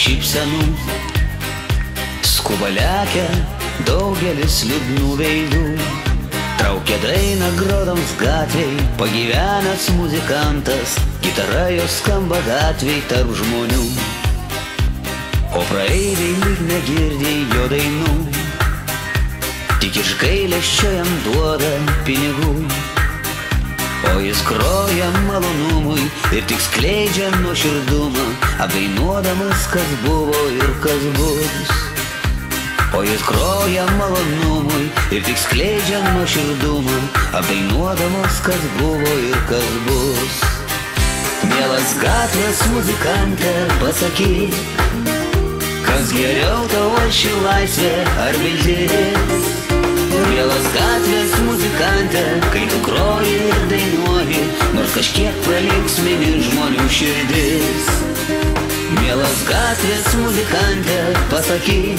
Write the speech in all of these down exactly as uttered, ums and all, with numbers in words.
šypsenų. Skuba lekia daugelis liūdnų veidų, traukia dainą grodams gatvėj, pagyvenęs muzikantas, gitara jo skamba gatvėj tarp žmonių. O praeiviai lyg negirdi jo dainų, tik iš gailesčio jam duoda pinigų. O jis groja malonumui ir tik skleidžia nuoširdumą, apdainuodamas, kas buvo ir kas bus. O jis groja malonumui ir tik skleidžia nuoširdumą, apdainuodamas, kas buvo ir kas bus. Mielas gatvės muzikante, pasakyk, kas geriau tau, ar ši laisvė, ar viltis? Mielas gatvės muzikante, kai tu groji ir dainuoji, nors kažkiek pralinksmini žmonių širdis. Mielas gatvės muzikante, pasakyk,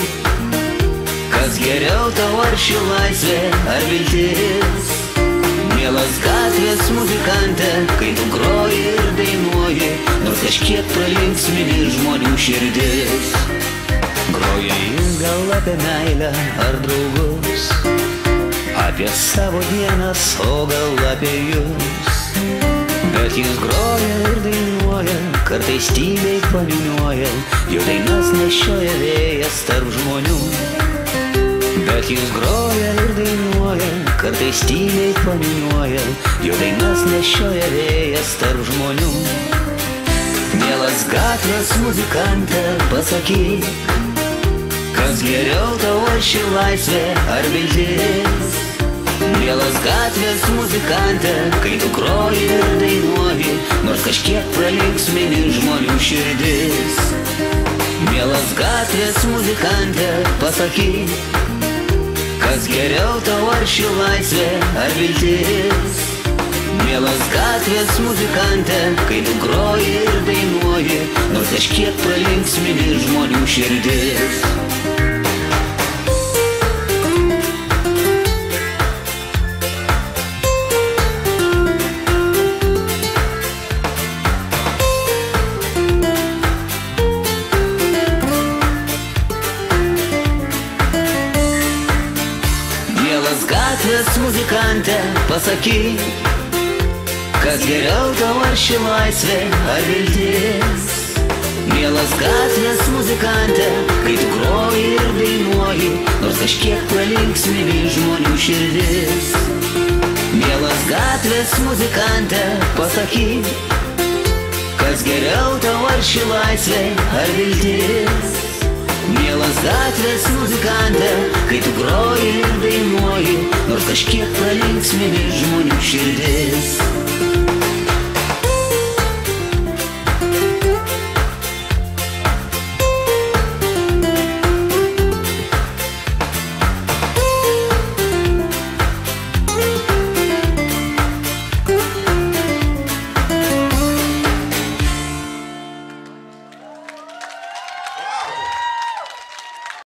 kas geriau tau, ar ši laisvė, ar viltis? Mielas gatvės muzikante, kai tu groji ir dainuoji, nors kažkiek pralinksmini žmonių širdis. Groja jis gal apie meilę ar draugus, apie savo dienas, o gal apie jus. Bet jis groja ir dainuoja, kartais tyliai paniūniuoja, jo dainas nešioja vėjas tarp žmonių. Bet jis groja ir dainuoja, kartais tyliai paniūniuoja, jo dainas nešioja vėjas tarp žmonių. Mielas gatvės muzikante, pasakyk, kas geriau tau, ar ši laisvė, ar viltis? Mielas gatvės muzikante, kai tu groji ir dainuoji, nors kažkiek pralinksmini žmonių širdis. Mielas gatvės muzikante, pasakyk, kas geriau tau, ar ši laisvė, ar viltis? Mielas gatvės muzikante, kai tu groji ir dainuoji, nors kažkiek pralinksmini žmonių širdis. Mielas gatvės muzikante, pasakyk, kas geriau tau, ar ši laisvė, ar viltis? Mielas gatvės muzikante, kai tu groji ir dainuoji, nors kažkiek pralinksmini žmonių širdis. Mielas gatvės muzikante, pasakyk, kas geriau tau, ar ši laisvė, ar viltis? Mielas gatvės muzikante, kai tu groji ir dainuoji, nors kažkiek pralinksmini žmonių širdis.